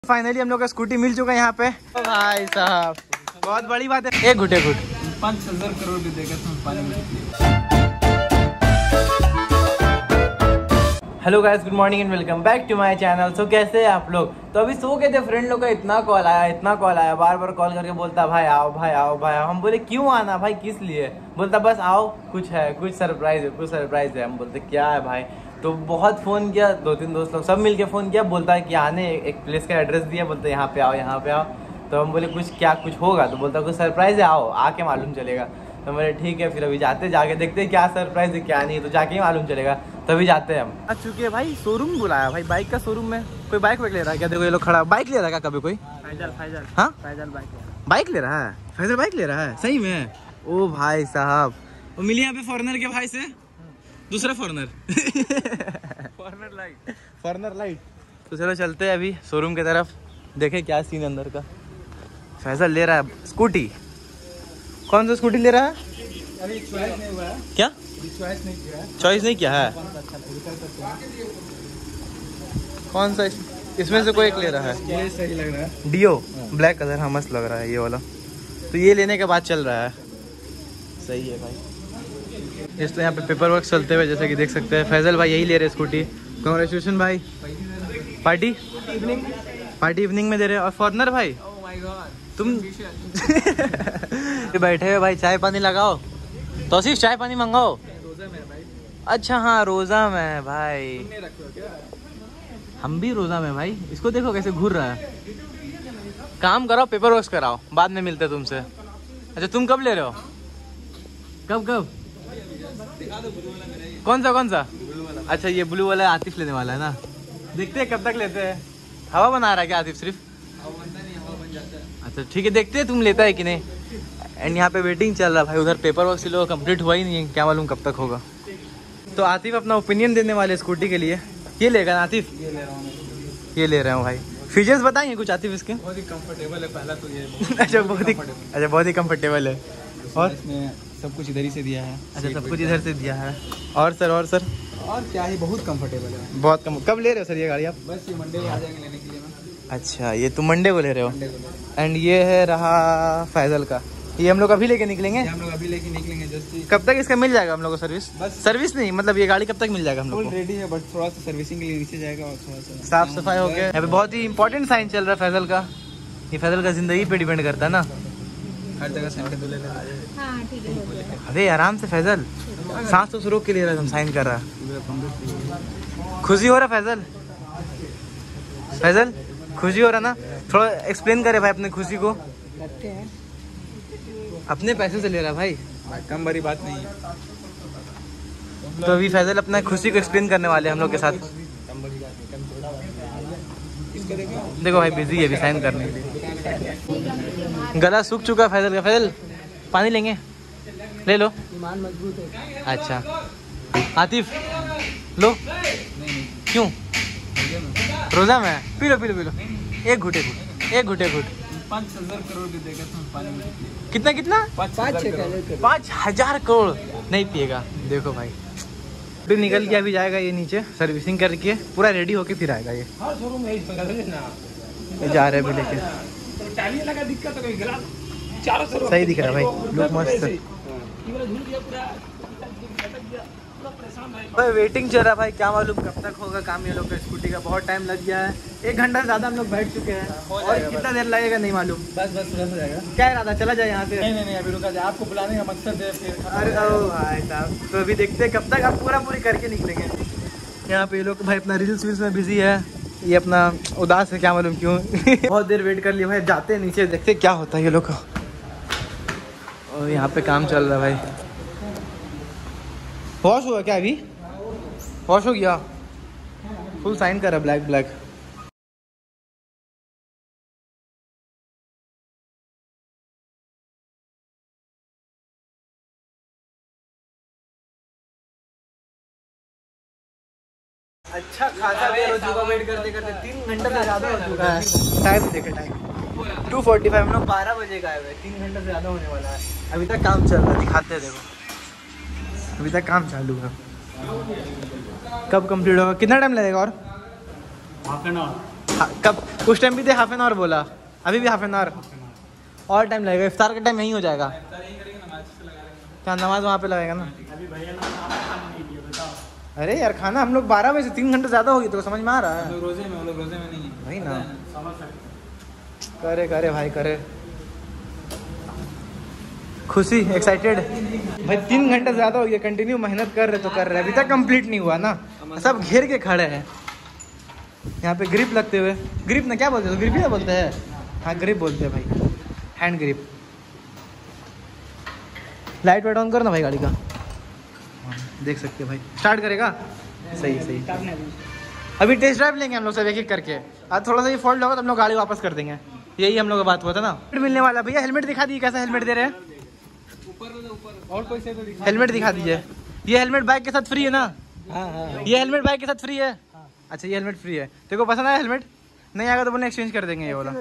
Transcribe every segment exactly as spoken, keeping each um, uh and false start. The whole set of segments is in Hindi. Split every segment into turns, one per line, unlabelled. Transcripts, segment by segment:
फाइनली हम लोग का स्कूटी मिल चुका है यहाँ पे। भाई साहब बहुत बड़ी बात है। एक घुटे घुट
पाँच हजार करोड़ भी देगा तुम पानी में।
Hello guys, good morning and welcome back to my channel. So कैसे हैं आप लोग? तो अभी सो गए थे, फ्रेंड लोग का इतना कॉल आया इतना कॉल आया, बार बार कॉल करके बोलता भाई आओ भाई आओ भाई आओ। हम बोले क्यों आना भाई, किस लिए? बोलता बस आओ, कुछ है, कुछ सरप्राइज है, कुछ सरप्राइज है। हम बोलते क्या है भाई? तो बहुत फ़ोन किया, दो तीन दोस्त लोग सब मिलके फ़ोन किया। बोलता है कि आने, एक प्लेस का एड्रेस दिया, बोलते यहाँ पे आओ यहाँ पे आओ। तो हम बोले कुछ क्या कुछ होगा? तो बोलता कुछ सरप्राइज है, आओ आके मालूम चलेगा। तो बोले ठीक है, फिर अभी जाते जाके देखते हैं क्या सरप्राइज है क्या नहीं, तो जाके ही मालूम चलेगा। तभी जाते हैं हम। आ चुके हैं भाई, शोरूम बुलाया भाई, बाइक का शोरूम में। कोई बाइक वाइक ले रहा है क्या? देखो ये लोग खड़ा, बाइक ले रहा है क्या? कभी कोई
फैजल फैजल
हाँ
फैजल बाइक
बाइक ले रहा है, फैजल बाइक ले रहा है सही में। ओ भाई साहब, वो मिली यहाँ पे फॉरनर के भाई से, दूसरा foreigner
foreigner light
foreigner light. तो चलो चलते हैं अभी शोरूम की तरफ, देखें क्या सीन अंदर का। फैजल ले रहा है स्कूटी। कौन सा स्कूटी ले रहा है?
अभी चॉइस नहीं हुआ है।
क्या
चॉइस नहीं किया है?
चॉइस नहीं किया है? कौन सा? इसमें से कोई एक ले रहा है।
ये सही लग रहा है।
डियो ब्लैक कलर, हाँ मस्त लग रहा है ये वाला। तो ये लेने के बाद चल रहा है, सही है भाई। इस तो यहाँ पे पेपर वर्क चलते हुए, जैसे कि देख सकते हैं फैजल भाई यही ले रहे स्कूटी। कांग्रेचुलेशन भाई। पार्टी
इवनिंग
पार्टी इवनिंग में दे रहे हैं। और फॉरनर भाई
ओह माय गॉड
तुम बैठे हुए भाई, चाय पानी लगाओ। तो सिर्फ चाय पानी मंगाओ।
रोजा में भाई।
अच्छा हाँ रोजा में है भाई।
तुमने रखे हो क्या?
हम भी रोजा में भाई। इसको देखो कैसे घूर रहा है। काम कराओ, पेपर वर्क कराओ, बाद में मिलते तुमसे। अच्छा तुम कब ले रहे हो? कब कब? कौन सा कौन सा? अच्छा ये ब्लू वाला आतिफ लेने वाला है ना। देखते हैं कब तक लेते हैं। हवा बना रहा है क्या आतिफ सिर्फ? अच्छा ठीक है, देखते हैं तुम लेता है कि नहीं। एंड यहाँ पे वेटिंग चल रहा है भाई, उधर पेपर वर्क से लोग कंप्लीट हुआ ही नहीं है, क्या मालूम कब तक होगा। तो आतिफ अपना ओपिनियन देने वाले स्कूटी के लिए। ये लेगा ना आतिफ?
ये ले रहा हूँ।
ये ले रहे हो भाई। फीचर्स बताएंगे कुछ आतिफ इसके?
बहुत ही कंफर्टेबल है पहला तो ये।
अच्छा बहुत ही अच्छा बहुत ही कंफर्टेबल है। और
इसमें सब कुछ इधर ही से दिया है।
अच्छा सब कुछ इधर से दिया है। और सर और सर
और क्या ही, बहुत कंफर्टेबल है।
बहुत कम। कब ले रहे हो सर ये गाड़ी आप?
बस ये मंडे आ जाएंगे लेने के लिए मैं।
अच्छा ये तुम मंडे को ले रहे हो।
मंडे को।
एंड ये है रहा फैजल का, ये हम लोग अभी लेके निकलेंगे।
हम लोग अभी लेके निकलेंगे जस्ट।
कब तक इसका मिल जाएगा हम लोग को सर्विस?
बस
सर्विस नहीं, मतलब ये गाड़ी कब तक मिल जाएगा हम लोग को?
रेडी है, बट थोड़ा सा सर्विसिंग के लिए नीचे जाएगा और थोड़ा सा
साफ सफाई हो गया। यहाँ पे बहुत ही इंपॉर्टेंट साइन चल रहा है फैजल का। ये फैजल का जिंदगी पे डिपेंड करता है ना।
हर जगह साइन कर लेना।
हाँ ठीक है।
अरे आराम से फैजल, सांस तो रोक के ले रहा है, हम साइन कर रहा है। खुशी हो रहा फैजल? फैजल खुशी हो रहा ना? थोड़ा एक्सप्लेन करे भाई अपने खुशी को।
लगते हैं
अपने पैसे से ले रहा है भाई,
कम बड़ी बात नहीं है।
तो अभी फैजल अपना खुशी को एक्सप्लेन करने वाले हैं हम लोग के साथ।
कम बड़ी बात नहीं, कम थोड़ा बात। इसको देखो
देखो भाई बिजी है अभी साइन करने के लिए। गला सूख चुका है फैजल का। फैजल पानी लेंगे? ले लो।
ईमान मजबूत है।
अच्छा आतिफ लो। क्यों? रोजा में है? पी लो पी लो पी लो। एक घुटे घुट एक घुटे घुट
पाँच हजार करोड़ भी देगा तुम पानी में।
कितना कितना?
पाँच छः
पाँच हजार करोड़ नहीं पिएगा। देखो भाई फिर निकल के अभी जाएगा ये नीचे, सर्विसिंग करके पूरा रेडी होके फिर आएगा ये।
हाँ शोरूम है
ये जा रहे हैं अभी लेके।
टाली लगा दिक्कत है, कोई गिरा चारों तरफ
सही दिख रहा है भाई, लुक मस्त है। भाई वेटिंग चल रहा है भाई, क्या मालूम कब तक होगा काम ये लोग का। स्कूटी का बहुत टाइम लग गया है, एक घंटा से ज्यादा हम लोग बैठ चुके हैं और कितना देर लगेगा नहीं मालूम।
बस बस हो जाएगा।
क्या इरादा, चला जाए यहाँ से?
नहीं नहीं नहीं अभी रुका जाए, आपको बुलाने का मकसद है फिर।
अरे ओ भाई साहब, तो अभी देखते हैं कब तक आप पूरा पूरी करके निकलेंगे। यहाँ पे ये लोग भाई अपना रील्स वील्स में बिजी है, ये अपना उदास है, क्या मालूम क्यों। बहुत देर वेट कर लिया भाई, जाते हैं नीचे देखते क्या होता है ये लोग का। और यहाँ पे काम चल रहा है भाई। वॉश हुआ क्या अभी? वॉश हो गया, फुल साइन कर रहा ब्लैक ब्लैक। अच्छा खासा देर हो चुका वेट करते करते, तीन घंटे से ज़्यादा हो चुका है। टाइम देखे टाइम टू फोर्टी फाइव हम लोग बारह बजे का आए हुए, तीन घंटे से ज़्यादा होने वाला है। अभी तक काम चल रहा है, दिखाते हैं देखो, अभी तक काम चालू है। कब कंप्लीट होगा? कितना टाइम लगेगा और?
Half an hour.
कब उस टाइम भी थे हाफ एन आवर बोला, अभी भी हाफ एन आवर और टाइम लगेगा। इफ्तार का टाइम यहीं हो जाएगा। क्या नमाज वहाँ पे लगेगा ना? अरे यार खाना हम लोग बारह बजे से तीन घंटे ज़्यादा होगी तो समझ में आ रहा है।
रोजे में लोग रोजे में नहीं है
वही ना। करे करे भाई करे। खुशी एक्साइटेड भाई, तीन घंटे ज़्यादा हो गया कंटिन्यू मेहनत कर रहे तो कर रहे, अभी तक कंप्लीट नहीं हुआ ना। सब घेर के खड़े हैं यहाँ पे ग्रिप लगते हुए। ग्रिप ना क्या बोलते हैं? ग्रिप ही ना बोलते हैं। हाँ ग्रिप बोलते हैं भाई, hand grip. Light white on करो ना भाई गाड़ी का, देख सकते हैं भाई। स्टार्ट करेगा? सही सही। अभी टेस्ट ड्राइव लेंगे हम लोग सब एक एक करके। आज थोड़ा सा ये फॉल्ट होगा तो हम लोग गाड़ी वापस कर देंगे, यही हम लोग का बात हुआ था ना। मिलने वाला भैया, हेलमेट दिखा दीजिए, कैसा हेलमेट दे रहे हैं?
और कोई से तो दिखा।
हेलमेट दिखा दीजिए। ये हेलमेट बाइक के साथ फ्री है ना?
हाँ हाँ
ये हेलमेट बाइक के साथ फ्री है? अच्छा ये हेलमेट फ्री है। तेरे को पसंद आया हेलमेट? नहीं आएगा तो बोले एक्सचेंज कर देंगे ये वाला।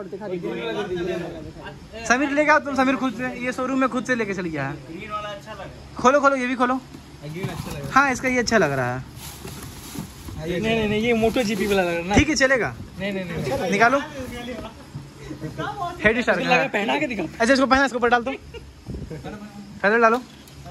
समीर लेगा तुम, समीर खुद से ये शोरूम में खुद से लेके चल गया है। खोलो खोलो, ये भी खोलो। हाँ इसका ये अच्छा लग रहा है।
नहीं नहीं नहीं ये मोटो जीपी वाला लग रहा है।
ठीक है चलेगा।
नहीं नहीं नहीं
निकालो हेड स्टार्ट
लगा पहना के दिखाओ।
अच्छा इसको पहना, इसको ऊपर डाल दो, फैजल डालो।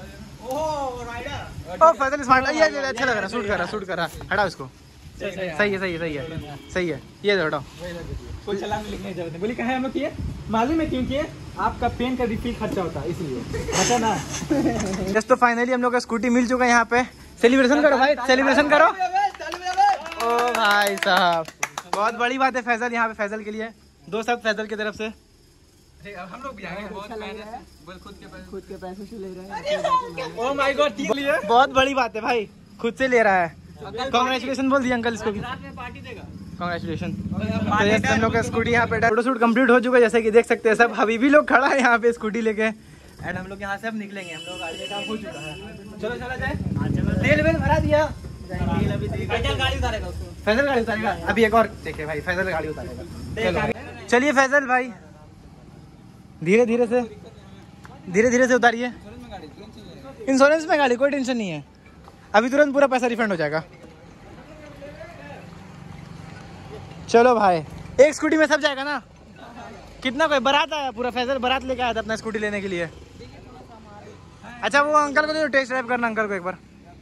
ओ फैजल स्मार्ट, ये अच्छा लग रहा है, सूट कर रहा सूट कर रहा। हटाओ इसको। सही है सही है सही है सही है। ये दो हटाओ।
कोई चलान लिखने की जरूरत नहीं। बोली कहा हम लोग किए, मालूम है क्यों किए? आपका पेन का रिफिल खर्चा होता है इसलिए, अच्छा ना।
जस्ट तो फाइनली हम लोग का स्कूटी मिल चुका है यहाँ पे। सेलिब्रेशन करो भाई, सेलिब्रेशन करो। ओ भाई साहब बहुत बड़ी बात है फैजल, यहाँ पे फैजल के लिए दो सब फैजल की तरफ से।
हम लोग भी आएंगे, बहुत मेहनत से, बोल खुद के पैसे
खुद के पैसे से ले रहे हैं।
ओह माय गॉड,
बहुत बड़ी बात है भाई, खुद से ले रहा है। कांग्रेचुलेशन बोल दिया अंकल इसको भी,
पार्टी देगा।
कांग्रेचुलेशन। तो ये हम लोग का स्कूटी यहाँ पे फोटो शूट कंप्लीट हो चुका है, जैसे कि देख सकते हैं सब। अभी भी लोग खड़ा है यहाँ पे स्कूटी लेके, एंड हम लोग यहाँ से अब निकलेंगे। हम लोग गाड़ी का काम हो चुका है, चलो चला जाए। तेल वेल भरा दिया,
गाड़ी उतारेगा उसको।
फैजल गाड़ी उतारेगा अभी। एक और देखिए भाई, फैजल गाड़ी उतारेगा। चलिए फैजल भाई धीरे धीरे से धीरे धीरे से उतारिए। इंश्योरेंस में गाड़ी, कोई टेंशन नहीं है, अभी तुरंत पूरा पैसा रिफंड हो जाएगा। चलो भाई, एक स्कूटी में सब जाएगा ना? कितना कोई बारात आया पूरा, फैजल बारात लेके आया था अपना स्कूटी लेने के लिए। अच्छा वो अंकल को तो टेस्ट ड्राइव करना, अंकल को एक बार।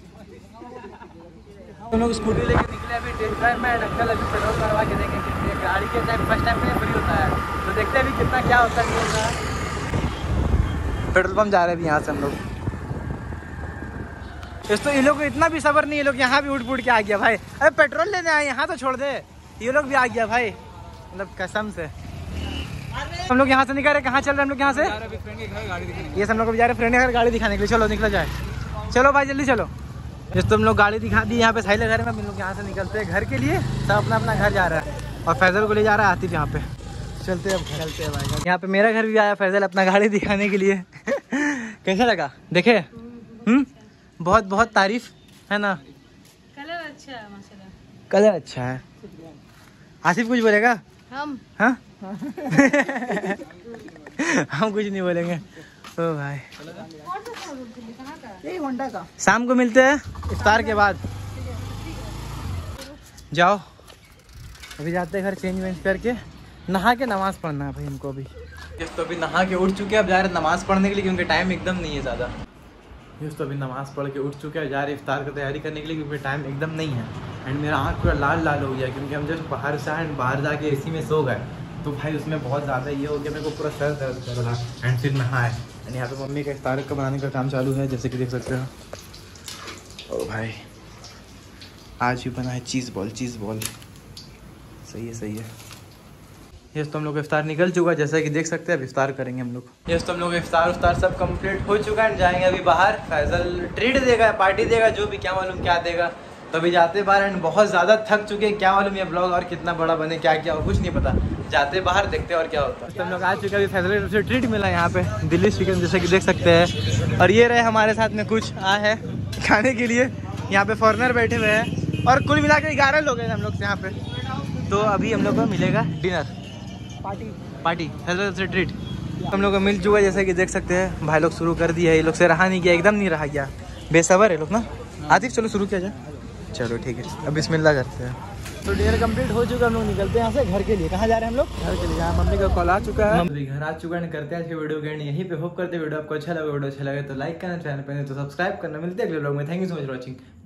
हम लोग स्कूटी लेके निकले अभी टेस्ट ड्राइव में। अंकल अभी पेट्रोल करवा के देंगे कि गाड़ी के टाइम फर्स्ट टाइम में फ्री होता है, तो देखते हैं अभी कितना क्या होता है नहीं होता है। पेट्रोल पंप जा रहे हैं अभी यहाँ से हम लोग। इस तो ये लोग को इतना भी सब्र नहीं, ये लोग यहाँ भी उठ पुट के आ गया भाई। अरे पेट्रोल लेने आए यहाँ तो छोड़ दे, ये लोग भी आ गया भाई, मतलब कसम से। हम लोग यहाँ से निकल रहे, कहाँ चल रहे हम लोग यहाँ से? ये सब लोग जा रहे फ्रेंड के घर गाड़ी दिखाने के लिए। चलो निकला जाए, चलो भाई जल्दी चलो। जिस तो हम लोग गाड़ी दिखा दी यहाँ पे साहिल घर में। हम लोग यहाँ से निकलते हैं घर के लिए, सब अपना अपना घर जा रहा है और फैजल को ले जा रहा है आतिफ यहाँ पे। चलते अब घर चलते हैं भाई। यहाँ पे मेरा घर भी आया फैजल अपना गाड़ी दिखाने के लिए। कैसा लगा देखे? हम्म बहुत बहुत तारीफ है ना।
कलर अच्छा है माशाल्लाह,
कलर अच्छा है। आसिफ कुछ बोलेगा?
हम
हाँ हम कुछ नहीं बोलेंगे। ओ भाई
यही होंडा का।
शाम को मिलते हैं इफ्तार के बाद। जाओ अभी जाते हैं घर, चेंज वेंज करके नहा के नमाज पढ़ना है भाई हमको अभी। तो अभी नहा के उठ चुके हैं, अब जा रहे नमाज पढ़ने के लिए क्योंकि टाइम एकदम नहीं है ज़्यादा। तो अभी नमाज पढ़ के उठ चुके हैं, जा रहे इफ्तार की तैयारी करने के लिए क्योंकि टाइम एकदम नहीं है। एंड मेरा आँख पूरा लाल लाल हो गया क्योंकि हम जस्ट बाहर से आए एंड बाहर जाके एसी में सो गए, तो भाई उसमें बहुत ज़्यादा ये हो गया, मेरे को पूरा सर दर्द कर रहा। एंड फिर नहाए एंड यहाँ पे मम्मी का इफ्तार का बनाने का काम चालू है, जैसे कि देख सकते हो। ओ भाई आज भी बना है चीज़ बॉल, चीज़ बॉल। सही है सही है। यस तो हम लोग का इफ्तार निकल चुका है, जैसा कि देख सकते हैं अब इफ्तार करेंगे हम लोग। यस तो हम लोग इफ्तार उफ्तार सब कंप्लीट हो चुका है, जाएंगे अभी बाहर। फैजल ट्रीट देगा, पार्टी देगा, जो भी क्या मालूम क्या देगा। तो अभी जाते बाहर एंड बहुत ज़्यादा थक चुके हैं, क्या मालूम ये ब्लॉग और कितना बड़ा बने, क्या क्या हो कुछ नहीं पता। जाते बाहर देखते और क्या होता है। तो हम लोग आ चुके हैं, अभी फैजल की तरफ से ट्रीट मिला यहाँ पे, दिल्ली चिकन जैसे कि देख सकते हैं। और ये रहे हमारे साथ में कुछ आ है खाने के लिए, यहाँ पे फॉरनर बैठे हुए हैं और कुल मिला के ग्यारह लोग हैं हम लोग यहाँ पे। तो अभी हम लोग को मिलेगा डिनर
पार्टी
पार्टी फैजल से ट्रीट हम लोग को मिल चुका है, जैसे कि देख सकते हैं। भाई लोग शुरू कर दिया है, ये लोग से रहा नहीं गया, एकदम नहीं रहा गया, बेसबर है लोग ना। आतिफ चलो शुरू किया जाए। चलो ठीक है अब बिस्मिल्लाह करते हैं।
तो डिनर कंप्लीट हो चुका, हम लोग निकलते हैं यहाँ से घर के लिए। कहाँ जा रहे हैं हम लोग? घर के लिए। यहाँ मम्मी का कॉल आ चुका है,
मम्मी घर आ चुका है। करते हैं आज के वीडियो के एंड यहीं पे। होप करते वीडियो आपको अच्छा लगा। वीडियो अच्छा लगे तो लाइक करना, चैनल पे नहीं तो सब्सक्राइब करना। मिलते हैं अगले व्लॉग में। Thank you so much for watching.